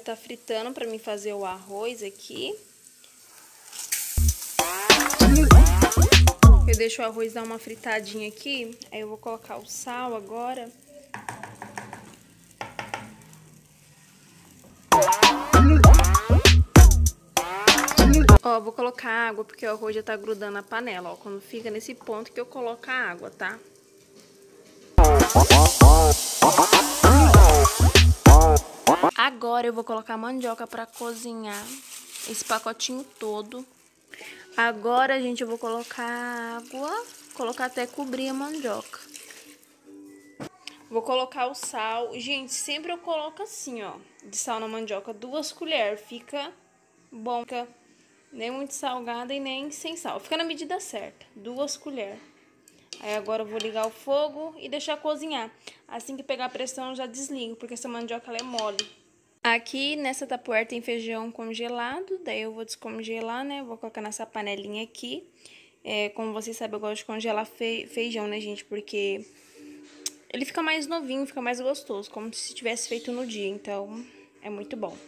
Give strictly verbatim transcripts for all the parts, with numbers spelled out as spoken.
tá fritando pra mim fazer o arroz aqui. Eu deixo o arroz dar uma fritadinha aqui, aí eu vou colocar o sal agora. Ó, vou colocar água porque o arroz já tá grudando na panela, ó. Quando fica nesse ponto que eu coloco a água, tá? Agora eu vou colocar a mandioca pra cozinhar esse pacotinho todo. Agora, gente, eu vou colocar água, colocar até cobrir a mandioca. Vou colocar o sal. Gente, sempre eu coloco assim, ó, de sal na mandioca, duas colheres. Fica bom, fica nem muito salgada e nem sem sal. Fica na medida certa, duas colheres. Aí agora eu vou ligar o fogo e deixar cozinhar. Assim que pegar a pressão eu já desligo, porque essa mandioca ela é mole. Aqui nessa tapuera tem feijão congelado, daí eu vou descongelar, né? Vou colocar nessa panelinha aqui. É, como vocês sabem, eu gosto de congelar fe feijão, né, gente? Porque ele fica mais novinho, fica mais gostoso, como se tivesse feito no dia. Então, é muito bom.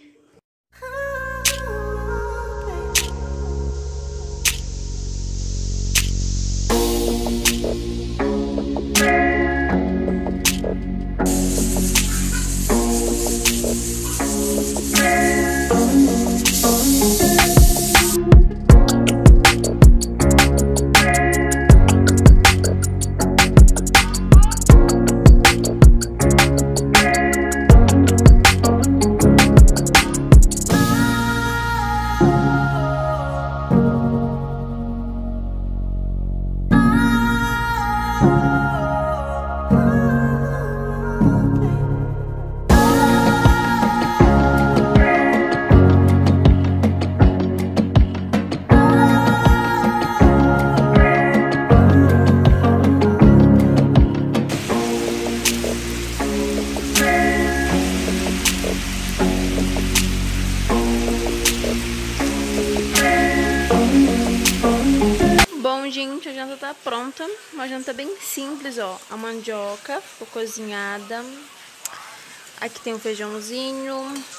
Bom, gente, a janta tá pronta. Uma janta bem simples, ó. A mandioca ficou cozinhada. Aqui tem o feijãozinho,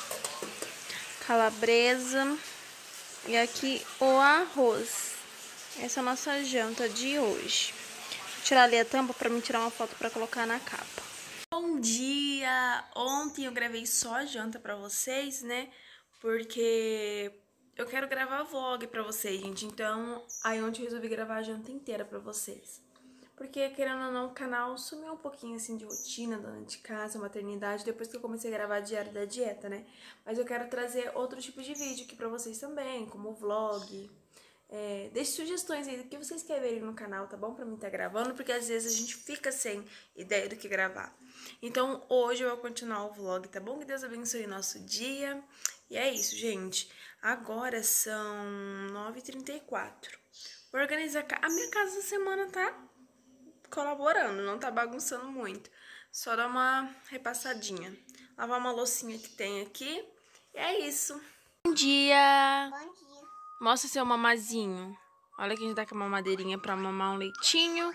calabresa e aqui o arroz. Essa é a nossa janta de hoje. Vou tirar ali a tampa pra me tirar uma foto pra colocar na capa. Bom dia! Ontem eu gravei só a janta pra vocês, né? Porque eu quero gravar vlog pra vocês, gente. Então, aí ontem eu resolvi gravar a janta inteira pra vocês. Porque, querendo ou não, o canal sumiu um pouquinho, assim, de rotina, dona de casa, maternidade, depois que eu comecei a gravar diário da dieta, né? Mas eu quero trazer outro tipo de vídeo aqui pra vocês também, como vlog. É, deixe sugestões aí do que vocês querem ver no canal, tá bom? Pra mim tá gravando, porque às vezes a gente fica sem ideia do que gravar. Então, hoje eu vou continuar o vlog, tá bom? Que Deus abençoe o nosso dia. E é isso, gente. Agora são nove e trinta e quatro. Vou organizar a minha casa essa semana, tá colaborando, não tá bagunçando muito. Só dar uma repassadinha. Lavar uma loucinha que tem aqui. E é isso. Bom dia! Bom dia. Mostra seu mamazinho. Olha que a gente tá com a mamadeirinha pra mamar um leitinho.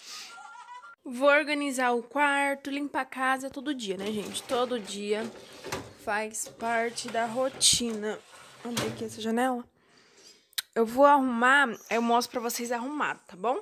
Vou organizar o quarto, limpar a casa todo dia, né, gente? Todo dia faz parte da rotina. Vamos abrir aqui essa janela. Eu vou arrumar, eu mostro pra vocês arrumado, tá bom?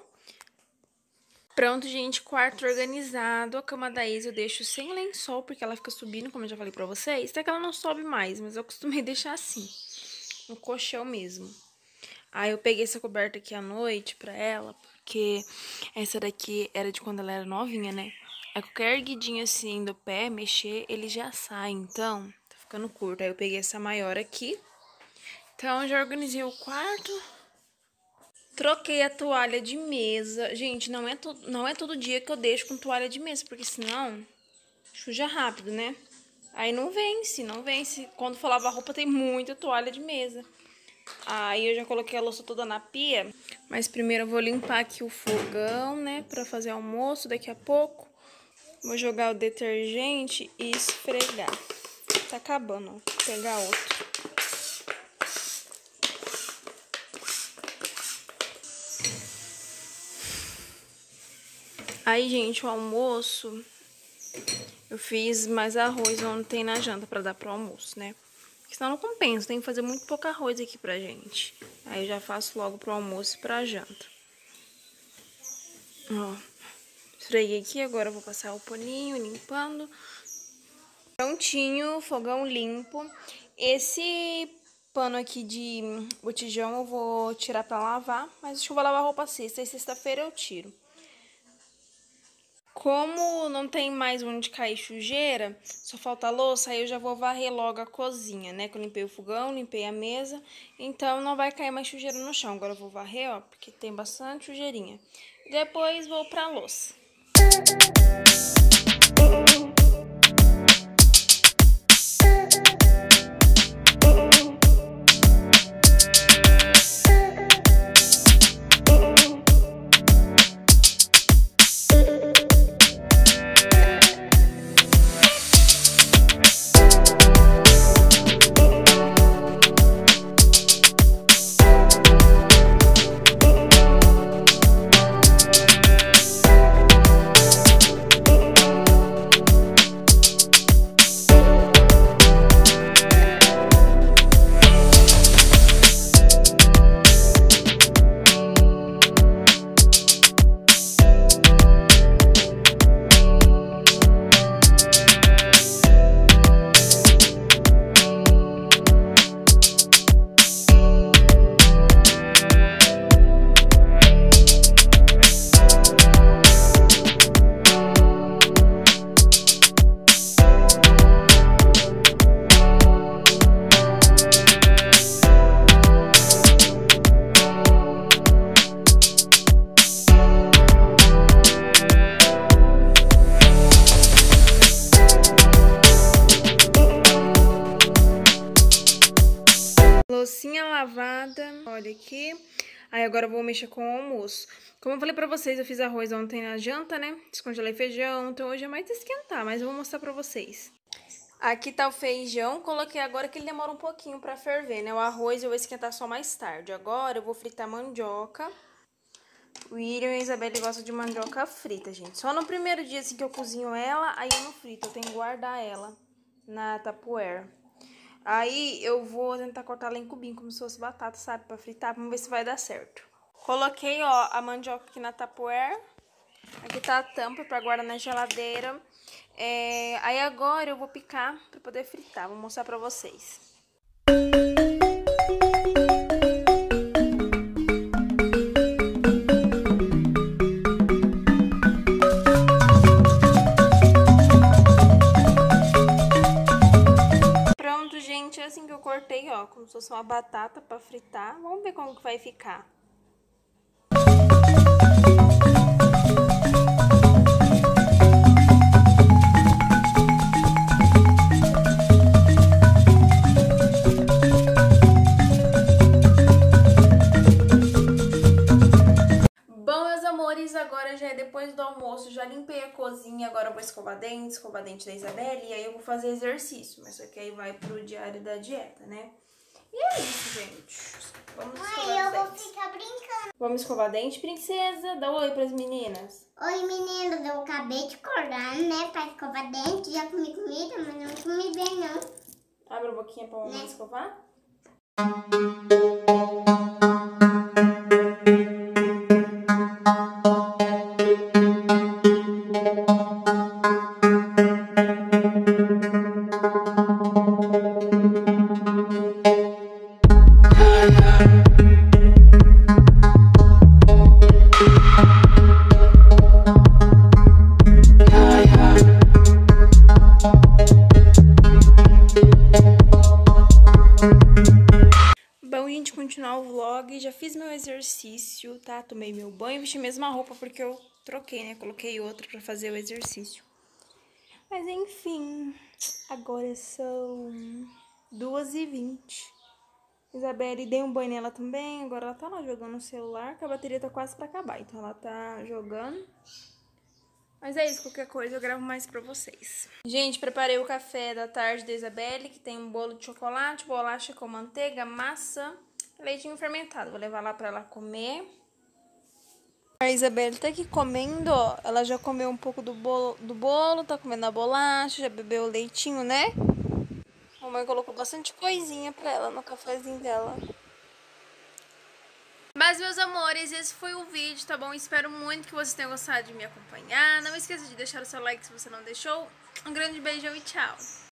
Pronto, gente, quarto organizado. A cama da Isa eu deixo sem lençol, porque ela fica subindo, como eu já falei pra vocês. Até que ela não sobe mais, mas eu costumei deixar assim, no colchão mesmo. Aí eu peguei essa coberta aqui à noite pra ela, porque essa daqui era de quando ela era novinha, né? Aí qualquer erguidinha assim do pé, mexer, ele já sai, então tá ficando curto. Aí eu peguei essa maior aqui. Então já organizei o quarto. Troquei a toalha de mesa. Gente, não é, to não é todo dia que eu deixo com toalha de mesa, porque senão suja rápido, né? Aí não vence, não vence. Quando for lavar roupa tem muita toalha de mesa. Aí eu já coloquei a louça toda na pia, mas primeiro eu vou limpar aqui o fogão, né, pra fazer almoço daqui a pouco. Vou jogar o detergente e esfregar. Tá acabando, ó. Vou pegar outro. Aí, gente, o almoço Eu fiz mais arroz ontem na janta pra dar pro almoço, né? Porque senão não compensa, tem que fazer muito pouco arroz aqui pra gente. Aí eu já faço logo pro almoço e pra janta. Ó, esfreguei aqui, agora eu vou passar o paninho, limpando. Prontinho, fogão limpo. Esse pano aqui de botijão eu vou tirar pra lavar, mas acho que eu vou lavar a roupa sexta, e sexta-feira eu tiro. Como não tem mais onde cair sujeira, só falta louça, aí eu já vou varrer logo a cozinha, né? Que eu limpei o fogão, limpei a mesa, então não vai cair mais sujeira no chão. Agora eu vou varrer, ó, porque tem bastante sujeirinha. Depois vou pra louça. Loucinha lavada, olha aqui. Aí agora eu vou mexer com o almoço. Como eu falei pra vocês, eu fiz arroz ontem na janta, né? Descongelei feijão, então hoje é mais esquentar, mas eu vou mostrar pra vocês. Aqui tá o feijão, coloquei agora que ele demora um pouquinho pra ferver, né? O arroz eu vou esquentar só mais tarde. Agora eu vou fritar mandioca. O William e a Isabelle gostam de mandioca frita, gente. Só no primeiro dia assim que eu cozinho ela, aí eu não frito, eu tenho que guardar ela na Tupperware. Aí eu vou tentar cortar ela em cubinho, como se fosse batata, sabe? Pra fritar, vamos ver se vai dar certo. Coloquei, ó, a mandioca aqui na Tupperware. Aqui tá a tampa pra guardar na geladeira. É, aí agora eu vou picar pra poder fritar, vou mostrar pra vocês. Gente, é assim que eu cortei, ó, como se fosse uma batata pra fritar. Vamos ver como que vai ficar. Bom, meus amores, agora já é depois do almoço, já limpei a cozinha, agora eu vou escovar dente, escovar dente da Isabelle, e aí eu vou fazer exercício, mas só que aí vai pro diário da dieta, né? E é isso, gente. Vamos escovar Mãe, eu dentes. vou ficar brincando. Vamos escovar dente, princesa? Dá um oi pras meninas. Oi, meninas, eu acabei de acordar, né, pra escovar dente, já comi comida, mas não comi bem, não. Abre a boquinha pra mamãe Né? escovar. Bom, gente, continuar o vlog, já fiz meu exercício, tá? Tomei meu banho, vesti a mesma roupa porque eu troquei, né? Coloquei outra pra fazer o exercício. Mas enfim, agora são duas e vinte. Isabelle, dei um banho nela também, agora ela tá lá jogando no celular, que a bateria tá quase pra acabar, então ela tá jogando. Mas é isso, qualquer coisa eu gravo mais pra vocês. Gente, preparei o café da tarde da Isabelle, que tem um bolo de chocolate, bolacha com manteiga, maçã, leitinho fermentado. Vou levar lá pra ela comer. A Isabelle tá aqui comendo, ó. Ela já comeu um pouco do bolo, do bolo, tá comendo a bolacha, já bebeu o leitinho, né? A mamãe colocou bastante coisinha pra ela no cafezinho dela. Mas, meus amores, esse foi o vídeo, tá bom? Espero muito que vocês tenham gostado de me acompanhar. Não esqueça de deixar o seu like se você não deixou. Um grande beijão e tchau!